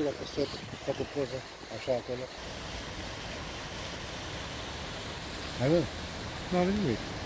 și dacă sor, fac o poză, așa acolo. Hai bă, nu are nimic.